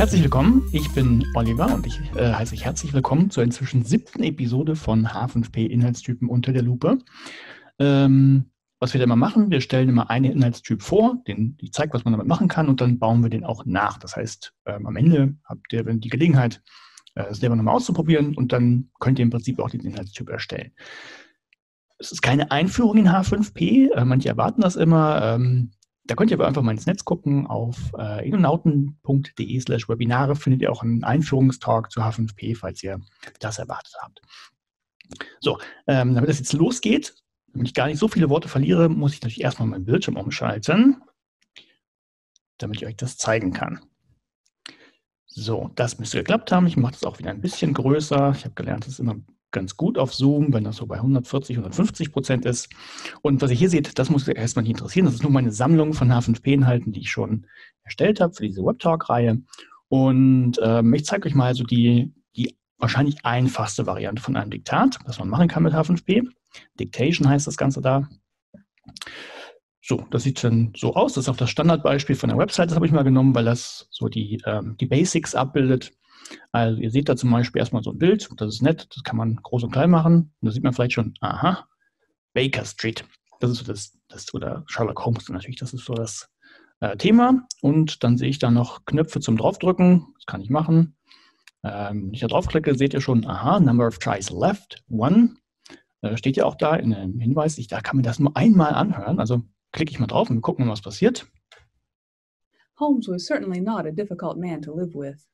Herzlich willkommen, ich bin Oliver und ich heiße euch herzlich willkommen zur inzwischen 7. Episode von H5P Inhaltstypen unter der Lupe. Was wir da immer machen, wir stellen immer einen Inhaltstyp vor, die zeigt, was man damit machen kann, und dann bauen wir den auch nach. Das heißt, am Ende habt ihr die Gelegenheit, es selber nochmal auszuprobieren, und dann könnt ihr im Prinzip auch den Inhaltstyp erstellen. Es ist keine Einführung in H5P, manche erwarten das immer. Da könnt ihr aber einfach mal ins Netz gucken. Auf edonauten.de/Webinare findet ihr auch einen Einführungstalk zu H5P, falls ihr das erwartet habt. So, damit das jetzt losgeht, damit ich gar nicht so viele Worte verliere, muss ich natürlich erstmal meinen Bildschirm umschalten, damit ich euch das zeigen kann. So, das müsste geklappt haben. Ich mache das auch wieder ein bisschen größer. Ich habe gelernt, das ist immer ganz gut auf Zoom, wenn das so bei 140, 150% ist. Und was ihr hier seht, das muss erstmal nicht interessieren. Das ist nur meine Sammlung von H5P-Inhalten, die ich schon erstellt habe für diese Webtalk-Reihe. Und ich zeige euch mal so die wahrscheinlich einfachste Variante von einem Diktat, was man machen kann mit H5P. Dictation heißt das Ganze da. So, das sieht dann so aus. Das ist auch das Standardbeispiel von der Website. Das habe ich mal genommen, weil das so die Basics abbildet. Also ihr seht da zum Beispiel erstmal so ein Bild. Das ist nett. Das kann man groß und klein machen. Und da sieht man vielleicht schon, aha, Baker Street. Das ist so das oder Sherlock Holmes natürlich. Das ist so das Thema. Und dann sehe ich da noch Knöpfe zum Draufdrücken. Das kann ich machen. Wenn ich da draufklicke, seht ihr schon, aha, Number of tries left, 1. Steht ja auch da in einem Hinweis. Da kann man das nur einmal anhören. Also klicke ich mal drauf und gucken, was passiert. Holmes was certainly not a difficult man to live with.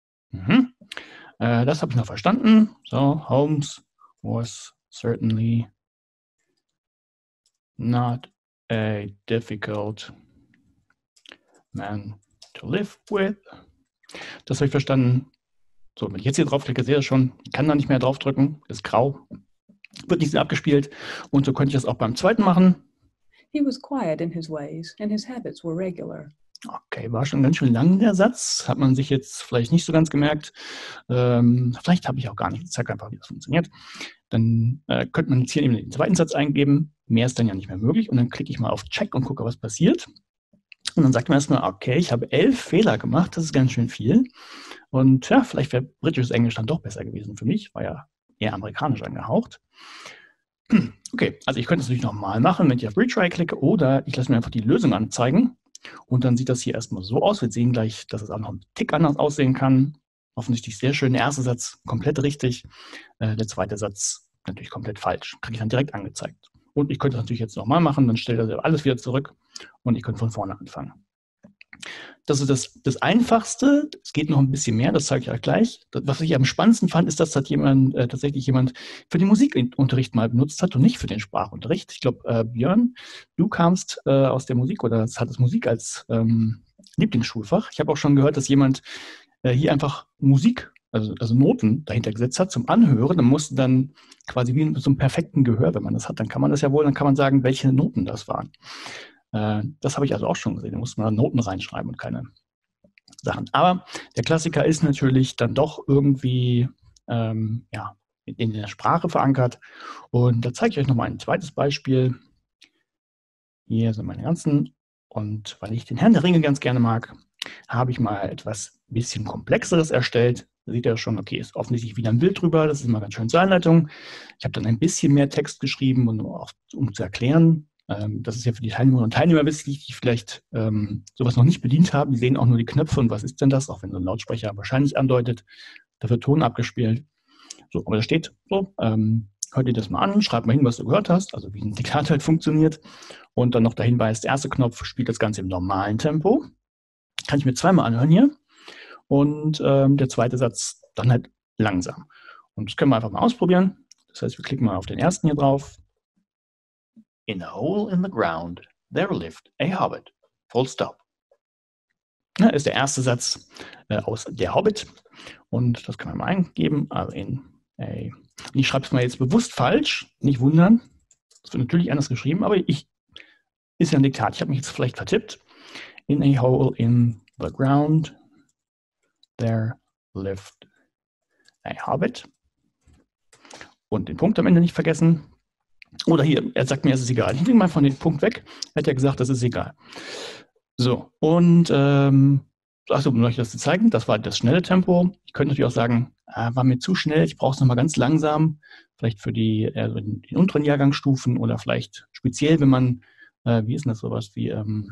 Das habe ich noch verstanden. So, Holmes was certainly not a difficult man to live with. Das habe ich verstanden. So, wenn ich jetzt hier draufklicke, sehe ich schon, ich kann da nicht mehr draufdrücken, ist grau, wird nicht so abgespielt. Und so könnte ich das auch beim zweiten machen. He was quiet in his ways, and his habits were regular. Okay, war schon ganz schön lang der Satz. Hat man sich jetzt vielleicht nicht so ganz gemerkt. Vielleicht habe ich auch gar nicht. Ich zeige einfach, wie das funktioniert. Dann könnte man jetzt hier eben den zweiten Satz eingeben. Mehr ist dann ja nicht mehr möglich. Und dann klicke ich mal auf Check und gucke, was passiert. Und dann sagt man erstmal, okay, ich habe 11 Fehler gemacht. Das ist ganz schön viel. Und ja, vielleicht wäre britisches Englisch dann doch besser gewesen für mich. War ja eher amerikanisch angehaucht. Okay, also ich könnte es natürlich nochmal machen, wenn ich auf Retry klicke, oder ich lasse mir einfach die Lösung anzeigen. Und dann sieht das hier erstmal so aus. Wir sehen gleich, dass es auch noch einen Tick anders aussehen kann. Offensichtlich sehr schön. Der erste Satz komplett richtig. Der zweite Satz natürlich komplett falsch. Kriege ich dann direkt angezeigt. Und ich könnte das natürlich jetzt nochmal machen. Dann stellt er alles wieder zurück und ich könnte von vorne anfangen. Das ist das Einfachste. Es geht noch ein bisschen mehr, das zeige ich euch gleich. Was ich am spannendsten fand, ist, dass das tatsächlich jemand für den Musikunterricht mal benutzt hat und nicht für den Sprachunterricht. Ich glaube, Björn, du kamst aus der Musik oder hattest Musik als Lieblingsschulfach. Ich habe auch schon gehört, dass jemand hier einfach Musik, also Noten dahinter gesetzt hat zum Anhören. Dann musste dann quasi wie mit so einem perfekten Gehör, wenn man das hat, dann kann man das ja wohl, dann kann man sagen, welche Noten das waren. Das habe ich also auch schon gesehen. Da muss man Noten reinschreiben und keine Sachen. Aber der Klassiker ist natürlich dann doch irgendwie in der Sprache verankert. Und da zeige ich euch nochmal ein zweites Beispiel. Hier sind meine ganzen. Und weil ich den Herrn der Ringe ganz gerne mag, habe ich mal etwas bisschen Komplexeres erstellt. Da seht ihr schon, okay, ist offensichtlich wieder ein Bild drüber. Das ist immer ganz schön zur Einleitung. Ich habe dann ein bisschen mehr Text geschrieben, um zu erklären. Das ist ja für die Teilnehmerinnen und Teilnehmer wichtig, die vielleicht sowas noch nicht bedient haben. Die sehen auch nur die Knöpfe und was ist denn das, auch wenn so ein Lautsprecher wahrscheinlich andeutet. Da wird Ton abgespielt. So, aber da steht so, hör dir das mal an, schreib mal hin, was du gehört hast, also wie ein Diktat halt funktioniert. Und dann noch der Hinweis, der erste Knopf spielt das Ganze im normalen Tempo. Kann ich mir zweimal anhören hier. Und der zweite Satz dann halt langsam. Und das können wir einfach mal ausprobieren. Das heißt, wir klicken mal auf den ersten hier drauf. In a hole in the ground, there lived a hobbit. Full stop. Das ist der erste Satz aus Der Hobbit. Und das kann man mal eingeben. Also ich schreibe es mal jetzt bewusst falsch. Nicht wundern. Das wird natürlich anders geschrieben, aber ist ja ein Diktat. Ich habe mich jetzt vielleicht vertippt. In a hole in the ground, there lived a hobbit. Und den Punkt am Ende nicht vergessen. Oder hier, er sagt mir, es ist egal. Ich nehme mal von dem Punkt weg. Er hat ja gesagt, das ist egal. So, und Achso, um euch das zu zeigen, das war das schnelle Tempo. Ich könnte natürlich auch sagen, war mir zu schnell, ich brauche es nochmal ganz langsam, vielleicht für die den unteren Jahrgangsstufen oder vielleicht speziell, wenn man, wie ist denn das sowas wie,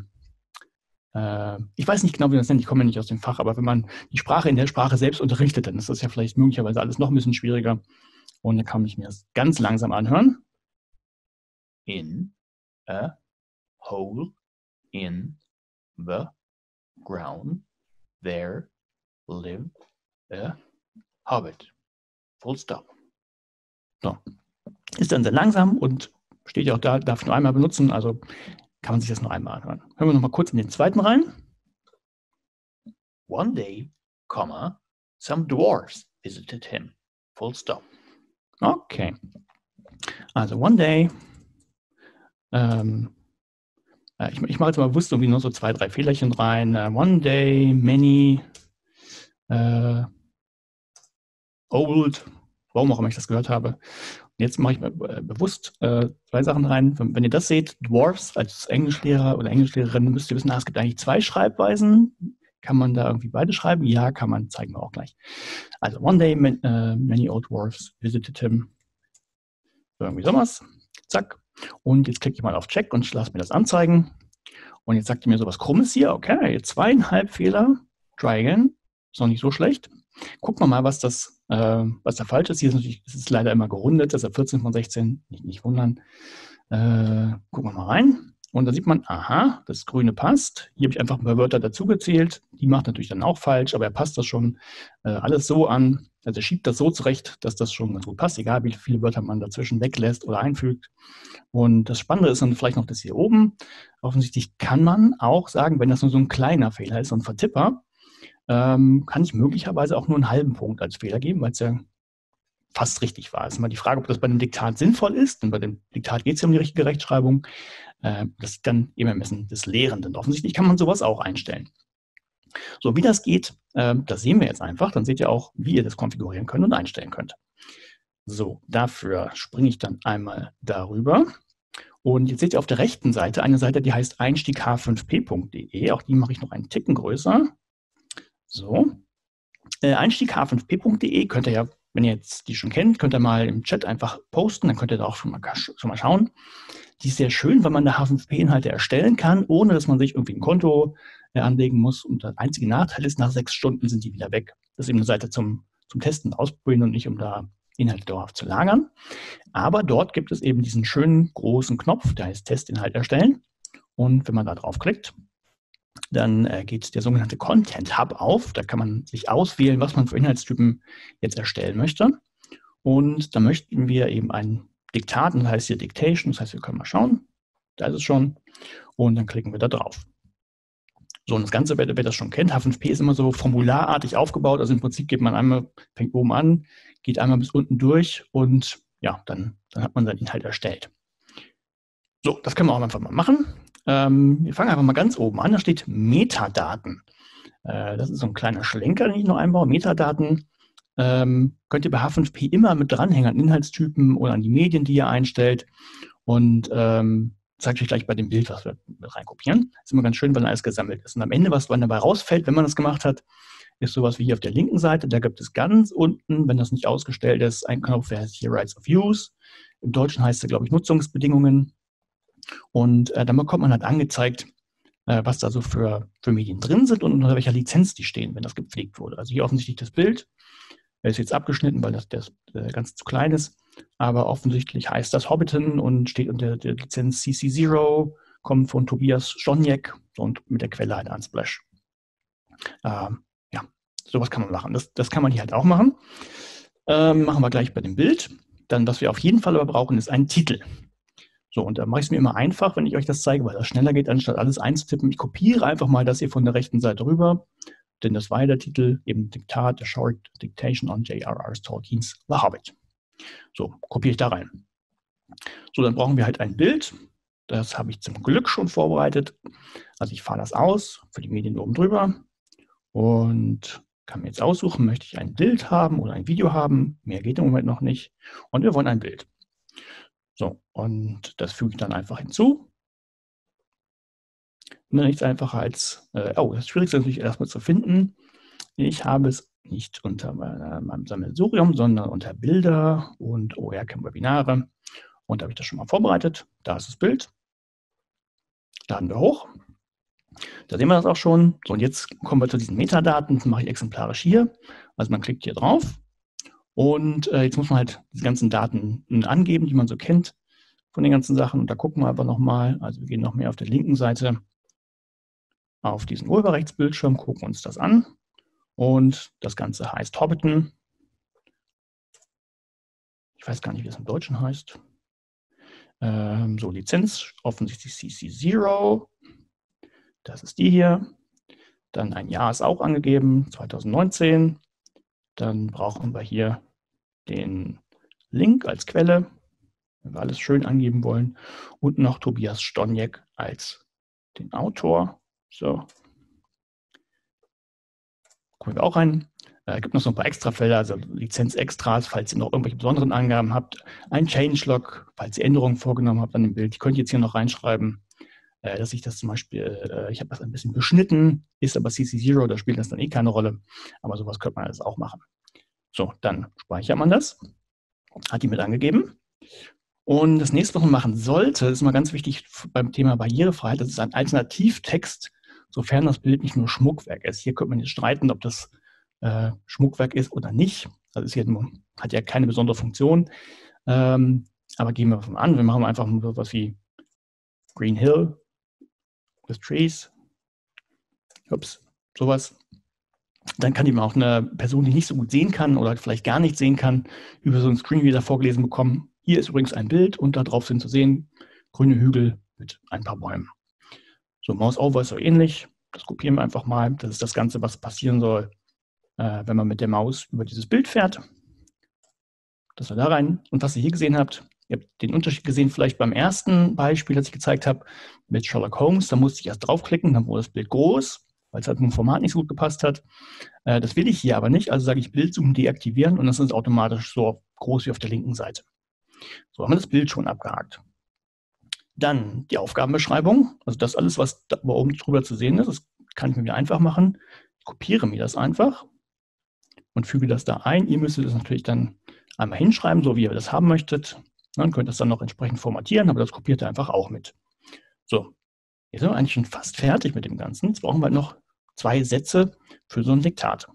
ich weiß nicht genau, wie man das nennt, ich komme ja nicht aus dem Fach, aber wenn man die Sprache in der Sprache selbst unterrichtet, dann ist das ja vielleicht möglicherweise alles noch ein bisschen schwieriger. Und dann kann ich mir das ganz langsam anhören. In a hole in the ground there lived a hobbit. Full stop. So. Ist dann sehr langsam und steht ja auch da, darf nur einmal benutzen, also kann man sich das noch einmal anhören. Hören wir noch mal kurz in den zweiten rein. One day, comma, some dwarfs visited him. Full stop. Okay. Also one day, ich mache jetzt mal bewusst irgendwie nur so 2, 3 Fehlerchen rein. One day, many, old, warum auch immer ich das gehört habe. Jetzt mache ich mal bewusst 2 Sachen rein. Wenn ihr das seht, Dwarfs als Englischlehrer oder Englischlehrerin, müsst ihr wissen, es gibt eigentlich 2 Schreibweisen. Kann man da irgendwie beide schreiben? Ja, kann man, zeigen wir auch gleich. Also, one day, many old dwarfs visited him. So, irgendwie sowas. Zack. Und jetzt klicke ich mal auf Check und lasse mir das anzeigen. Und jetzt sagt ihr mir sowas Krummes hier. Okay, 2,5 Fehler. Try again. Ist noch nicht so schlecht. Gucken wir mal, was da falsch ist. Hier ist natürlich, es ist leider immer gerundet, deshalb 14 von 16, nicht wundern. Gucken wir mal rein. Und da sieht man, aha, das Grüne passt. Hier habe ich einfach ein paar Wörter dazugezählt. Die macht natürlich dann auch falsch, aber er passt das schon alles so an. Also er schiebt das so zurecht, dass das schon ganz gut passt, egal wie viele Wörter man dazwischen weglässt oder einfügt. Und das Spannende ist dann vielleicht noch das hier oben. Offensichtlich kann man auch sagen, wenn das nur so ein kleiner Fehler ist, so ein Vertipper, kann ich möglicherweise auch nur einen halben Punkt als Fehler geben, weil es ja fast richtig war. Es ist immer die Frage, ob das bei einem Diktat sinnvoll ist, denn bei dem Diktat geht es ja um die richtige Rechtschreibung. Das ist dann im Ermessen des Lehrenden. Offensichtlich kann man sowas auch einstellen. So, wie das geht, das sehen wir jetzt einfach. Dann seht ihr auch, wie ihr das konfigurieren könnt und einstellen könnt. So, dafür springe ich dann einmal darüber. Und jetzt seht ihr auf der rechten Seite eine Seite, die heißt einstiegh5p.de. Auch die mache ich noch einen Ticken größer. So, einstiegh5p.de könnt ihr ja, wenn ihr jetzt die schon kennt, könnt ihr mal im Chat einfach posten, dann könnt ihr da auch schon mal schauen. Die ist sehr schön, weil man da H5P-Inhalte erstellen kann, ohne dass man sich irgendwie ein Konto anlegen muss. Und der einzige Nachteil ist, nach 6 Stunden sind die wieder weg. Das ist eben eine Seite zum Testen, Ausprobieren und nicht, um da Inhalte dauerhaft zu lagern. Aber dort gibt es eben diesen schönen großen Knopf, der heißt Testinhalt erstellen. Und wenn man da draufklickt, dann geht der sogenannte Content Hub auf. Da kann man sich auswählen, was man für Inhaltstypen jetzt erstellen möchte. Und da möchten wir eben ein Diktat, das heißt hier Dictation, das heißt, wir können mal schauen. Da ist es schon. Und dann klicken wir da drauf. So, und das Ganze, wer das schon kennt, H5P ist immer so formularartig aufgebaut. Also im Prinzip geht man einmal, fängt oben an, geht einmal bis unten durch und ja, dann hat man seinen Inhalt erstellt. So, das können wir auch einfach mal machen. Wir fangen einfach mal ganz oben an. Da steht Metadaten. Das ist so ein kleiner Schlenker, den ich noch einbaue. Metadaten könnt ihr bei H5P immer mit dranhängen an Inhaltstypen oder an die Medien, die ihr einstellt. Und zeige ich euch gleich bei dem Bild, was wir mit reinkopieren. Das ist immer ganz schön, weil alles gesammelt ist. Und am Ende, was dann dabei rausfällt, wenn man das gemacht hat, ist sowas wie hier auf der linken Seite. Da gibt es ganz unten, wenn das nicht ausgestellt ist, einen Knopf, der heißt hier Rights of Use. Im Deutschen heißt es, glaube ich, Nutzungsbedingungen. Und dann bekommt man halt angezeigt, was da so für Medien drin sind und unter welcher Lizenz die stehen, wenn das gepflegt wurde. Also hier offensichtlich das Bild. Ist jetzt abgeschnitten, weil das ganz zu klein ist. Aber offensichtlich heißt das Hobbiton und steht unter der Lizenz CC0, kommt von Tobias Stoniek und mit der Quelle halt Unsplash. Ja, sowas kann man machen. Das kann man hier halt auch machen. Machen wir gleich bei dem Bild. Dann, was wir auf jeden Fall aber brauchen, ist ein Titel. So, und da mache ich es mir immer einfach, wenn ich euch das zeige, weil das schneller geht, anstatt alles einzutippen. Ich kopiere einfach mal das hier von der rechten Seite rüber. Denn das war der Titel, eben Diktat, A Short Dictation on J.R.R. Tolkien's The Hobbit. So, kopiere ich da rein. So, dann brauchen wir halt ein Bild. Das habe ich zum Glück schon vorbereitet. Also ich fahre das aus für die Medien oben drüber und kann mir jetzt aussuchen, möchte ich ein Bild haben oder ein Video haben. Mehr geht im Moment noch nicht. Und wir wollen ein Bild. So, und das füge ich dann einfach hinzu. Nichts einfacher als, das Schwierigste ist natürlich erstmal zu finden. Ich habe es nicht unter meinem Sammelsurium, sondern unter Bilder und OER-Cam-Webinare. Und da habe ich das schon mal vorbereitet. Da ist das Bild. Laden wir hoch. Da sehen wir das auch schon. So, und jetzt kommen wir zu diesen Metadaten. Das mache ich exemplarisch hier. Also man klickt hier drauf. Und jetzt muss man halt diese ganzen Daten angeben, die man so kennt von den ganzen Sachen. Und da gucken wir aber nochmal. Also wir gehen noch mehr auf der linken Seite auf diesen Urheberrechtsbildschirm, gucken uns das an. Und das Ganze heißt Hobbiton. Ich weiß gar nicht, wie es im Deutschen heißt. So, Lizenz, offensichtlich CC0. Das ist die hier. Dann ein Jahr ist auch angegeben, 2019. Dann brauchen wir hier den Link als Quelle, wenn wir alles schön angeben wollen. Und noch Tobias Stoniek als den Autor. So. Gucken wir auch rein. Gibt noch so ein paar Extrafelder, also Lizenz-Extras, falls ihr noch irgendwelche besonderen Angaben habt. Ein Changelog, falls ihr Änderungen vorgenommen habt an dem Bild. Die könnt ihr jetzt hier noch reinschreiben, dass ich das zum Beispiel, ich habe das ein bisschen beschnitten, ist aber CC0, da spielt das dann eh keine Rolle. Aber sowas könnte man alles auch machen. So, dann speichert man das. Hat die mit angegeben. Und das nächste, was man machen sollte, ist mal ganz wichtig beim Thema Barrierefreiheit, das ist ein Alternativtext, sofern das Bild nicht nur Schmuckwerk ist. Hier könnte man jetzt streiten, ob das Schmuckwerk ist oder nicht. Das ist hier nur, hat ja keine besondere Funktion. Aber gehen wir mal an, wir machen einfach so was wie Green Hill with Trees. Ups, sowas. Dann kann eben auch eine Person, die nicht so gut sehen kann oder vielleicht gar nicht sehen kann, über so einen Screenreader vorgelesen bekommen. Hier ist übrigens ein Bild und da drauf sind zu sehen grüne Hügel mit ein paar Bäumen. So, Mouse Over ist so ähnlich. Das kopieren wir einfach mal. Das ist das Ganze, was passieren soll, wenn man mit der Maus über dieses Bild fährt. Das war da rein. Und was ihr hier gesehen habt, ihr habt den Unterschied gesehen vielleicht beim ersten Beispiel, das ich gezeigt habe, mit Sherlock Holmes. Da musste ich erst draufklicken, dann wurde das Bild groß, weil es halt mit dem Format nicht so gut gepasst hat. Das will ich hier aber nicht. Also sage ich Bildzoom deaktivieren und das ist automatisch so groß wie auf der linken Seite. So haben wir das Bild schon abgehakt. Dann die Aufgabenbeschreibung. Also das alles, was da oben drüber zu sehen ist, das kann ich mir wieder einfach machen. Ich kopiere mir das einfach und füge das da ein. Ihr müsstet das natürlich dann einmal hinschreiben, so wie ihr das haben möchtet. Dann könnt ihr das dann noch entsprechend formatieren, aber das kopiert ihr einfach auch mit. So, jetzt sind wir eigentlich schon fast fertig mit dem Ganzen. Jetzt brauchen wir noch 2 Sätze für so ein Diktat.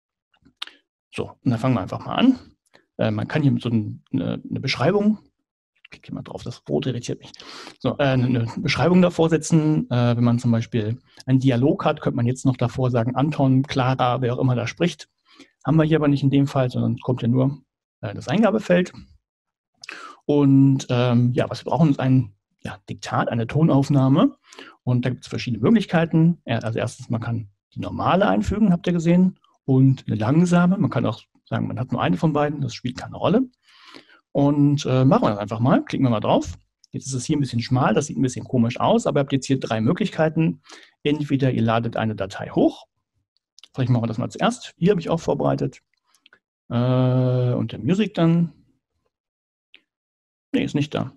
So, und dann fangen wir einfach mal an. Man kann hier so eine Beschreibung, ich klicke mal drauf, das Rot irritiert mich, so, eine Beschreibung davor setzen. Wenn man zum Beispiel einen Dialog hat, könnte man jetzt noch davor sagen, Anton, Clara, wer auch immer da spricht. Haben wir hier aber nicht in dem Fall, sondern kommt ja nur das Eingabefeld. Und ja, was wir brauchen, ist ein Diktat, eine Tonaufnahme. Und da gibt es verschiedene Möglichkeiten. Also erstens, man kann die normale einfügen, habt ihr gesehen, und eine langsame. Man kann auch sagen, man hat nur eine von beiden, das spielt keine Rolle. Und machen wir das einfach mal. Klicken wir mal drauf. Jetzt ist es hier ein bisschen schmal, das sieht ein bisschen komisch aus, aber ihr habt jetzt hier 3 Möglichkeiten. Entweder ihr ladet eine Datei hoch. Vielleicht machen wir das mal zuerst. Hier habe ich auch vorbereitet. Unter Music dann. Nee, ist nicht da.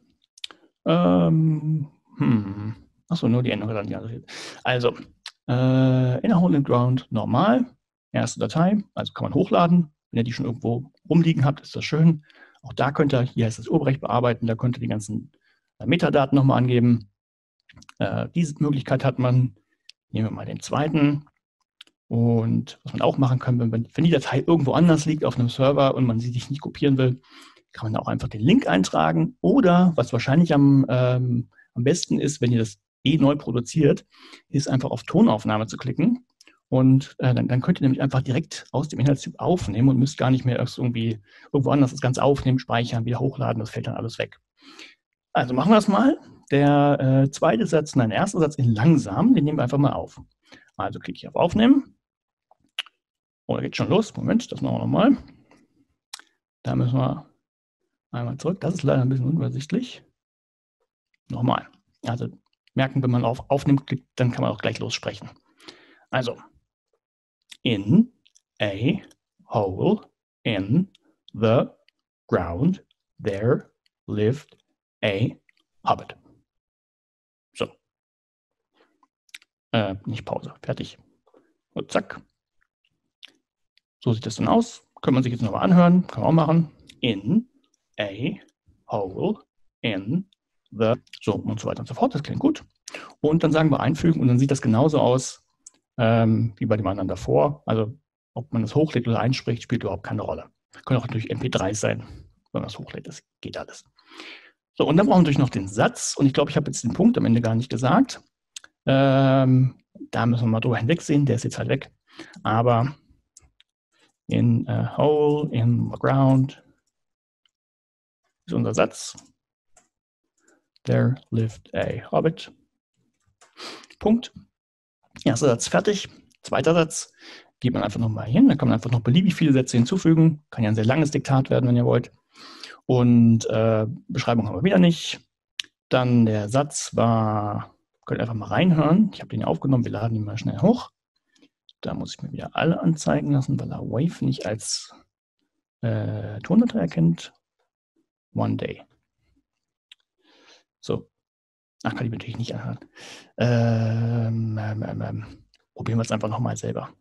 Achso, nur die Endung dann. Also, Inner Hole and Ground normal. Erste Datei, also kann man hochladen. Wenn ihr die schon irgendwo rumliegen habt, ist das schön. Auch da könnt ihr, hier heißt das Urheberrecht bearbeiten, da könnt ihr die ganzen Metadaten nochmal angeben. Diese Möglichkeit hat man. Nehmen wir mal den zweiten. Und was man auch machen kann, wenn die Datei irgendwo anders liegt auf einem Server und man sie sich nicht kopieren will, kann man auch einfach den Link eintragen. Oder, was wahrscheinlich am besten ist, wenn ihr das neu produziert, ist einfach auf Tonaufnahme zu klicken. Und dann könnt ihr nämlich einfach direkt aus dem Inhaltstyp aufnehmen und müsst gar nicht mehr erst irgendwie irgendwo anders das Ganze aufnehmen, speichern, wieder hochladen. Das fällt dann alles weg. Also machen wir das mal. Der zweite Satz, nein, der erste Satz in langsam, den nehmen wir einfach mal auf. Also klicke ich auf Aufnehmen. Oh, da geht schon los. Moment, das machen wir nochmal. Da müssen wir einmal zurück. Das ist leider ein bisschen unübersichtlich. Nochmal. Also merken, wenn man auf Aufnehmen klickt, dann kann man auch gleich lossprechen. Also, in a hole in the ground there lived a hobbit. So. nicht Pause, fertig. Und zack. So sieht das dann aus. Könnte man sich jetzt nochmal anhören, kann man auch machen. In a hole in the, so und so weiter und so fort. Das klingt gut. Und dann sagen wir einfügen und dann sieht das genauso aus wie bei dem anderen davor. Also ob man das hochlädt oder einspricht, spielt überhaupt keine Rolle. Können auch natürlich MP3 sein, wenn man das hochlädt. Das geht alles. So, und dann brauchen wir natürlich noch den Satz. Und ich glaube, ich habe jetzt den Punkt am Ende gar nicht gesagt. Da müssen wir mal drüber hinwegsehen. Der ist jetzt halt weg. Aber in a hole in the ground ist unser Satz. There lived a hobbit. Punkt. Erster Satz fertig. Zweiter Satz geht man einfach nochmal hin. Da kann man einfach noch beliebig viele Sätze hinzufügen. Kann ja ein sehr langes Diktat werden, wenn ihr wollt. Und Beschreibung haben wir wieder nicht. Dann der Satz war, könnt ihr einfach mal reinhören. Ich habe den ja aufgenommen. Wir laden ihn mal schnell hoch. Da muss ich mir wieder alle anzeigen lassen, weil er Wave nicht als Tondatei erkennt. One day. So. Ach, kann ich natürlich nicht anhören. Probieren wir es einfach nochmal selber.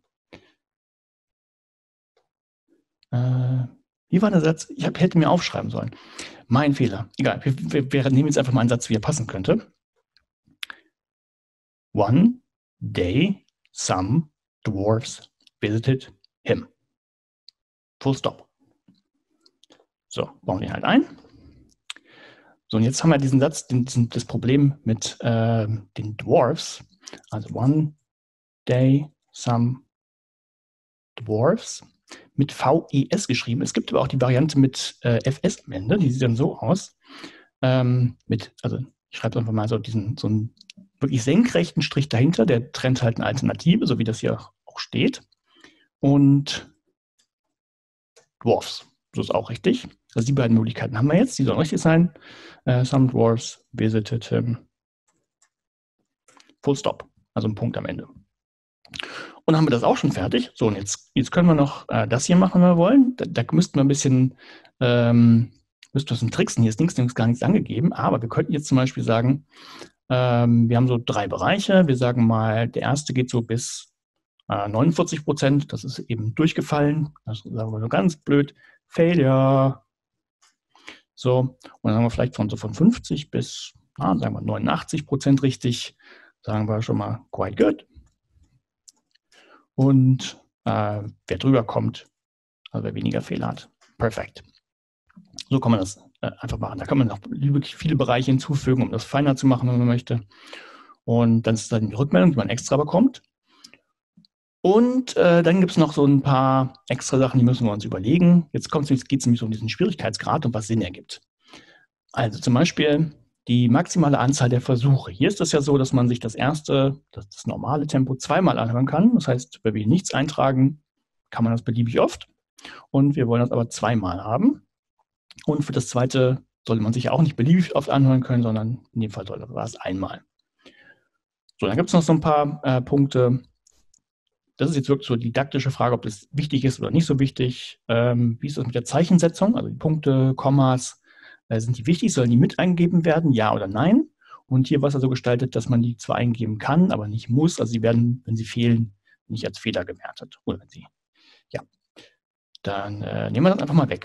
Wie war der Satz? Ich hätte mir aufschreiben sollen. Mein Fehler. Egal, wir nehmen jetzt einfach mal einen Satz, wie er passen könnte. One day, some dwarfs visited him. Full stop. So, bauen wir ihn halt ein. So, und jetzt haben wir diesen Satz, das Problem mit den Dwarfs. Also one day, some dwarfs. Mit VES geschrieben. Es gibt aber auch die Variante mit FS am Ende. Die sieht dann so aus. Also ich schreibe einfach mal so einen wirklich senkrechten Strich dahinter. Der trennt halt eine Alternative, so wie das hier auch steht. Und Dwarfs. So ist auch richtig. Also die beiden Möglichkeiten haben wir jetzt. Die sollen richtig sein. Some dwarfs visited him. Full stop. Also ein Punkt am Ende. Und dann haben wir das auch schon fertig. So, und jetzt können wir noch das hier machen, wenn wir wollen. Da müssten wir ein bisschen tricksen. Hier ist links gar nichts angegeben. Aber wir könnten jetzt zum Beispiel sagen, wir haben so 3 Bereiche. Wir sagen mal, der erste geht so bis 49%. Das ist eben durchgefallen. Das sagen wir nur ganz blöd. Failure. So, und dann haben wir vielleicht von 50 bis, sagen wir 89% richtig. Sagen wir schon mal quite good. Und wer drüber kommt, also wer weniger Fehler hat, perfekt. So kann man das einfach machen. Da kann man noch viele Bereiche hinzufügen, um das feiner zu machen, wenn man möchte. Und dann ist dann die Rückmeldung, die man extra bekommt. Und dann gibt es noch so ein paar extra Sachen, die müssen wir uns überlegen. Jetzt geht es nämlich so um diesen Schwierigkeitsgrad und was Sinn ergibt. Also zum Beispiel die maximale Anzahl der Versuche. Hier ist es ja so, dass man sich das normale Tempo zweimal anhören kann. Das heißt, wenn wir nichts eintragen, kann man das beliebig oft. Und wir wollen das aber zweimal haben. Und für das zweite sollte man sich auch nicht beliebig oft anhören können, sondern in dem Fall war es einmal. So, dann gibt es noch so ein paar Punkte. Das ist jetzt wirklich so die didaktische Frage, ob das wichtig ist oder nicht so wichtig. Wie ist das mit der Zeichensetzung? Also die Punkte, Kommas, sind die wichtig? Sollen die mit eingegeben werden? Ja oder nein? Und hier war es also gestaltet, dass man die zwar eingeben kann, aber nicht muss. Also sie werden, wenn sie fehlen, nicht als Fehler gewertet. Oder wenn sie, ja. Dann nehmen wir das einfach mal weg.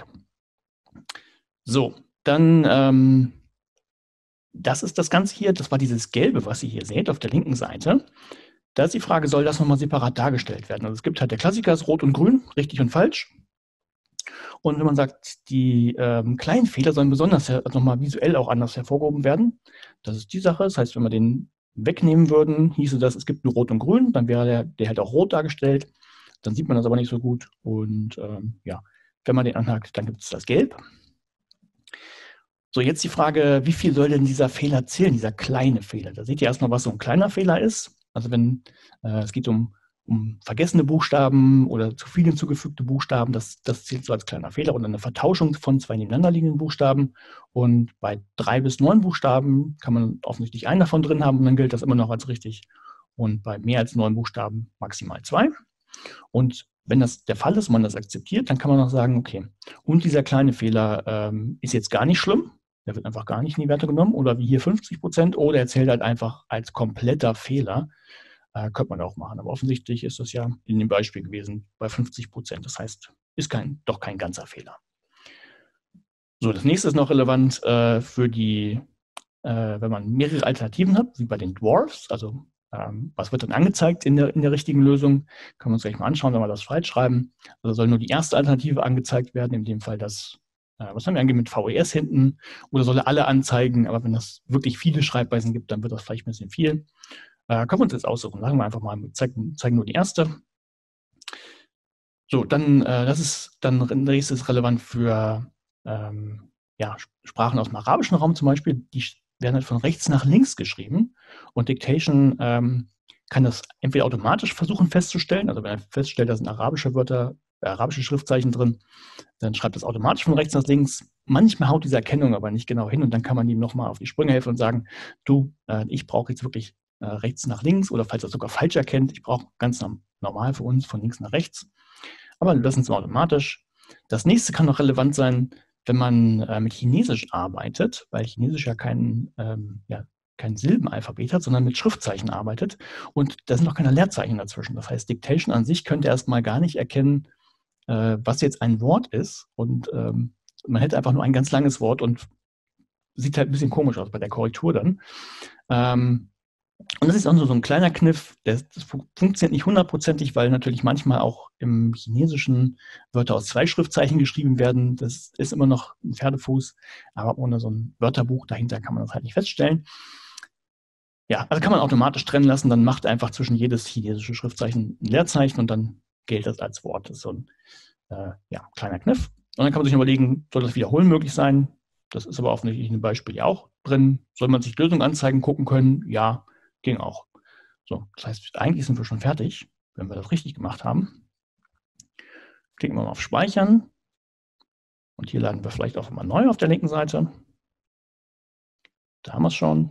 So, dann, das ist das Ganze hier. Das war dieses Gelbe, was ihr hier seht auf der linken Seite. Da ist die Frage, soll das nochmal separat dargestellt werden? Also es gibt halt, der Klassiker ist Rot und Grün, richtig und falsch. Und wenn man sagt, die kleinen Fehler sollen besonders nochmal visuell auch anders hervorgehoben werden, das ist die Sache. Das heißt, wenn wir den wegnehmen würden, hieße das, es gibt nur Rot und Grün, dann wäre der halt auch rot dargestellt. Dann sieht man das aber nicht so gut. Und ja, wenn man den anhakt, dann gibt es das Gelb. So, jetzt die Frage, wie viel soll denn dieser Fehler zählen, dieser kleine Fehler? Da seht ihr erstmal, was so ein kleiner Fehler ist. Also wenn es geht um vergessene Buchstaben oder zu viele hinzugefügte Buchstaben, das zählt so als kleiner Fehler, und eine Vertauschung von 2 nebeneinander liegenden Buchstaben. Und bei 3 bis 9 Buchstaben kann man offensichtlich einen davon drin haben und dann gilt das immer noch als richtig. Und bei mehr als 9 Buchstaben maximal 2. Und wenn das der Fall ist und man das akzeptiert, dann kann man auch sagen, okay, und dieser kleine Fehler ist jetzt gar nicht schlimm, der wird einfach gar nicht in die Werte genommen, oder wie hier 50%, oder er zählt halt einfach als kompletter Fehler. Könnte man auch machen. Aber offensichtlich ist das ja in dem Beispiel gewesen bei 50%. Das heißt, ist doch kein ganzer Fehler. So, das nächste ist noch relevant für die, wenn man mehrere Alternativen hat, wie bei den Dwarfs. Also was wird dann angezeigt in der richtigen Lösung? Können wir uns gleich mal anschauen, wenn wir das falsch schreiben. Also soll nur die erste Alternative angezeigt werden, in dem Fall das, was haben wir angegeben mit VES hinten, oder soll er alle anzeigen, aber wenn das wirklich viele Schreibweisen gibt, dann wird das vielleicht ein bisschen viel. Können wir uns jetzt aussuchen. Sagen wir einfach mal, zeigen nur die erste. So, dann, das ist dann nächstes relevant für Sprachen aus dem arabischen Raum zum Beispiel. Die werden halt von rechts nach links geschrieben und Dictation kann das entweder automatisch versuchen festzustellen, also wenn er feststellt, da sind arabische Wörter, arabische Schriftzeichen drin, dann schreibt das automatisch von rechts nach links. Manchmal haut diese Erkennung aber nicht genau hin und dann kann man ihm nochmal auf die Sprünge helfen und sagen, du, ich brauche jetzt wirklich rechts nach links oder falls er es sogar falsch erkennt, ich brauche ganz normal für uns von links nach rechts. Aber das sind so automatisch. Das nächste kann noch relevant sein, wenn man mit Chinesisch arbeitet, weil Chinesisch ja kein Silbenalphabet hat, sondern mit Schriftzeichen arbeitet und da sind noch keine Leerzeichen dazwischen. Das heißt, Dictation an sich könnte erstmal gar nicht erkennen, was jetzt ein Wort ist und man hätte einfach nur ein ganz langes Wort und sieht halt ein bisschen komisch aus bei der Korrektur dann. Und das ist auch so ein kleiner Kniff, das funktioniert nicht hundertprozentig, weil natürlich manchmal auch im Chinesischen Wörter aus 2 Schriftzeichen geschrieben werden. Das ist immer noch ein Pferdefuß, aber ohne so ein Wörterbuch dahinter kann man das halt nicht feststellen. Ja, also kann man automatisch trennen lassen, dann macht einfach zwischen jedes chinesische Schriftzeichen ein Leerzeichen und dann gilt das als Wort. Das ist so ein kleiner Kniff. Und dann kann man sich überlegen, soll das Wiederholen möglich sein? Das ist aber offensichtlich in dem Beispiel ja auch drin. Soll man sich Lösungen anzeigen, gucken können? Ja, ging auch. So, das heißt, eigentlich sind wir schon fertig, wenn wir das richtig gemacht haben. Klicken wir mal auf Speichern. Und hier laden wir vielleicht auch mal neu auf der linken Seite. Da haben wir es schon.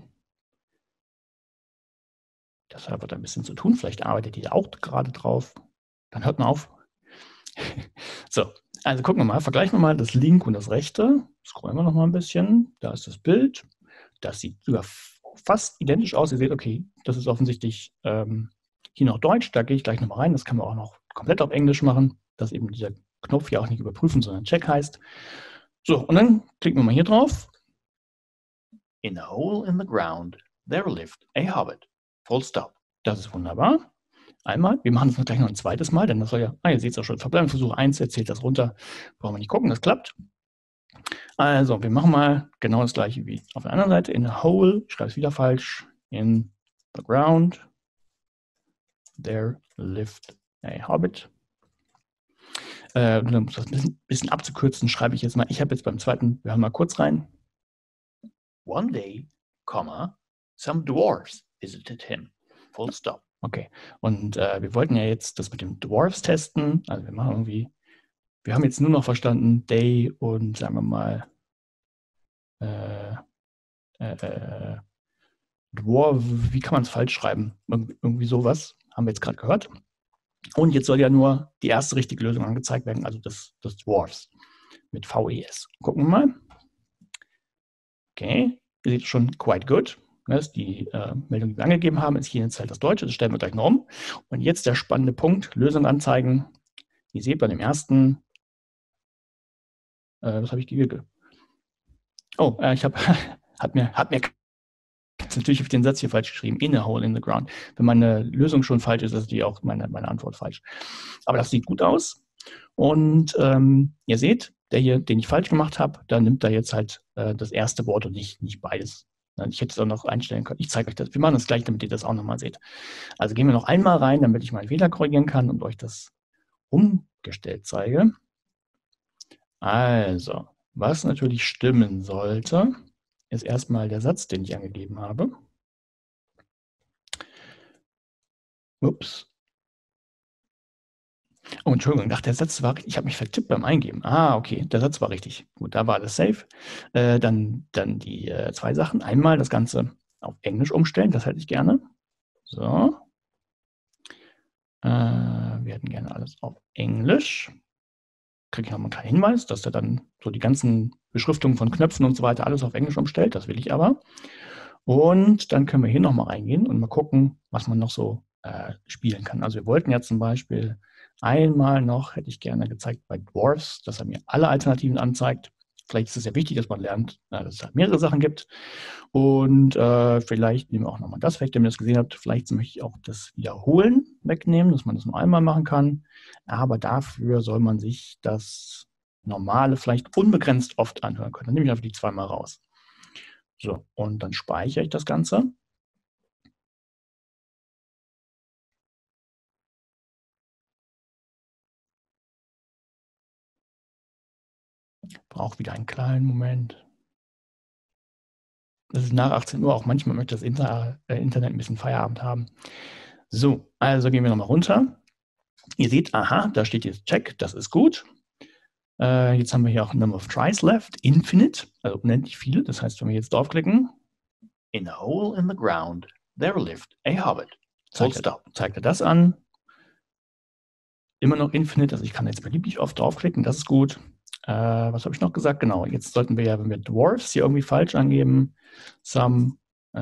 Deshalb wird ein bisschen zu tun. Vielleicht arbeitet ihr auch gerade drauf. Dann hört mal auf. So, also gucken wir mal, vergleichen wir mal das linke und das rechte. Scrollen wir noch mal ein bisschen. Da ist das Bild. Das sieht sogar fast identisch aus. Ihr seht, okay, das ist offensichtlich hier noch Deutsch. Da gehe ich gleich nochmal rein. Das kann man auch noch komplett auf Englisch machen, dass eben dieser Knopf hier auch nicht überprüfen, sondern Check heißt. So, und dann klicken wir mal hier drauf. In a hole in the ground, there lived a hobbit. Full stop. Das ist wunderbar. Einmal, wir machen das gleich noch ein zweites Mal, denn das soll ja, ihr seht es auch schon, Verbleibungsversuch 1, erzählt das runter. Brauchen wir nicht gucken, das klappt. Also, wir machen mal genau das gleiche wie auf der anderen Seite. In a hole, ich schreibe es wieder falsch, in the ground, there lived a hobbit. Um das ein bisschen abzukürzen, schreibe ich jetzt mal, ich habe jetzt beim zweiten, wir hören mal kurz rein. One day, some dwarfs visited him. Full stop. Okay, und wir wollten ja jetzt das mit dem Dwarfs testen. Also wir machen irgendwie, wir haben jetzt nur noch verstanden, day und sagen wir mal Dwarf, wie kann man es falsch schreiben? Irgendwie sowas, haben wir jetzt gerade gehört. Und jetzt soll ja nur die erste richtige Lösung angezeigt werden, also das Dwarfs mit VES. Gucken wir mal. Okay, ihr seht schon quite good. Das ist die Meldung, die wir angegeben haben. Ist hier jetzt halt das Deutsche, das stellen wir gleich noch um. Und jetzt der spannende Punkt, Lösung anzeigen. Ihr seht bei dem ersten, was habe ich gegeben? Oh, ich habe, hat mir natürlich auf den Satz hier falsch geschrieben, in a hole in the ground. Wenn meine Lösung schon falsch ist, ist die auch meine Antwort falsch. Aber das sieht gut aus. Und ihr seht, der hier, den ich falsch gemacht habe, da nimmt er jetzt halt das erste Wort und nicht beides. Ich hätte es auch noch einstellen können. Ich zeige euch das. Wir machen das gleich, damit ihr das auch nochmal seht. Also gehen wir noch einmal rein, damit ich meinen Fehler korrigieren kann und euch das umgestellt zeige. Also, was natürlich stimmen sollte, ist erstmal der Satz, den ich angegeben habe. Ups. Oh, Entschuldigung, der Satz war richtig. Ich habe mich vertippt beim Eingeben. Okay, der Satz war richtig. Gut, da war das safe. Dann die 2 Sachen. Einmal das Ganze auf Englisch umstellen, das hätte ich gerne. So. Wir hätten gerne alles auf Englisch. Kriege ich nochmal einen kleinen Hinweis, dass er dann so die ganzen Beschriftungen von Knöpfen und so weiter alles auf Englisch umstellt. Das will ich aber. Und dann können wir hier nochmal reingehen und mal gucken, was man noch so spielen kann. Also wir wollten ja zum Beispiel einmal noch, hätte ich gerne gezeigt bei Dwarfs, dass er mir alle Alternativen anzeigt. Vielleicht ist es ja wichtig, dass man lernt, dass es halt mehrere Sachen gibt. Und vielleicht nehmen wir auch nochmal das weg, wenn ihr das gesehen habt. Vielleicht möchte ich auch das Wiederholen wegnehmen, dass man das nur einmal machen kann. Aber dafür soll man sich das Normale vielleicht unbegrenzt oft anhören können. Dann nehme ich einfach die zweimal raus. So, und dann speichere ich das Ganze. Braucht wieder einen kleinen Moment. Das ist nach 18 Uhr, auch manchmal möchte das Internet ein bisschen Feierabend haben. So, also gehen wir nochmal runter. Ihr seht, aha, da steht jetzt Check, das ist gut. Jetzt haben wir hier auch Number of Tries left, Infinite, also unendlich viele. Das heißt, wenn wir jetzt draufklicken, in a hole in the ground, there lived a hobbit. Zeigt er das an. Immer noch Infinite, also ich kann jetzt beliebig oft draufklicken, das ist gut. Was habe ich noch gesagt? Genau, jetzt sollten wir ja, wenn wir Dwarfs hier irgendwie falsch angeben, nehmen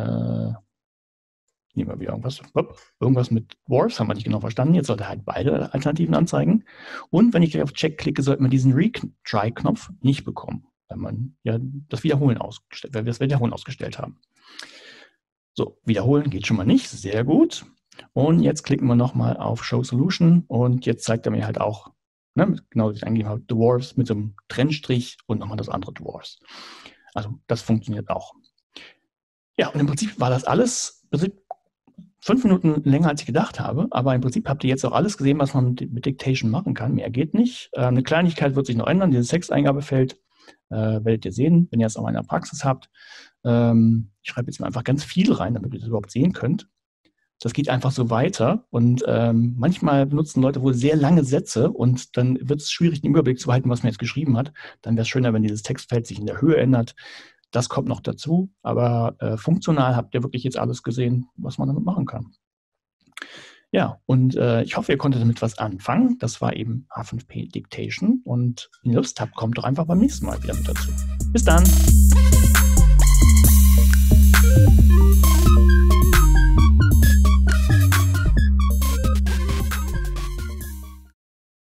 wir wieder irgendwas mit Dwarfs, haben wir nicht genau verstanden. Jetzt sollte er halt beide Alternativen anzeigen. Und wenn ich gleich auf Check klicke, sollte man diesen Retry-Knopf nicht bekommen, weil man ja das Wiederholen ausgestellt haben. So, wiederholen geht schon mal nicht, sehr gut. Und jetzt klicken wir nochmal auf Show Solution und jetzt zeigt er mir halt auch, genau wie ich eingegeben habe, Dwarfs mit so einem Trennstrich und nochmal das andere Dwarfs. Also das funktioniert auch. Ja, und im Prinzip war das alles 5 Minuten länger, als ich gedacht habe, aber im Prinzip habt ihr jetzt auch alles gesehen, was man mit Dictation machen kann. Mehr geht nicht. Eine Kleinigkeit wird sich noch ändern, dieses Texteingabefeld werdet ihr sehen, wenn ihr es auch in der Praxis habt. Ich schreibe jetzt mal einfach ganz viel rein, damit ihr das überhaupt sehen könnt. Das geht einfach so weiter und manchmal benutzen Leute wohl sehr lange Sätze und dann wird es schwierig, den Überblick zu behalten, was man jetzt geschrieben hat. Dann wäre es schöner, wenn dieses Textfeld sich in der Höhe ändert. Das kommt noch dazu, aber funktional habt ihr wirklich jetzt alles gesehen, was man damit machen kann. Ja, und ich hoffe, ihr konntet damit was anfangen. Das war eben H5P Dictation und wenn ihr Lust habt, kommt doch einfach beim nächsten Mal wieder mit dazu. Bis dann!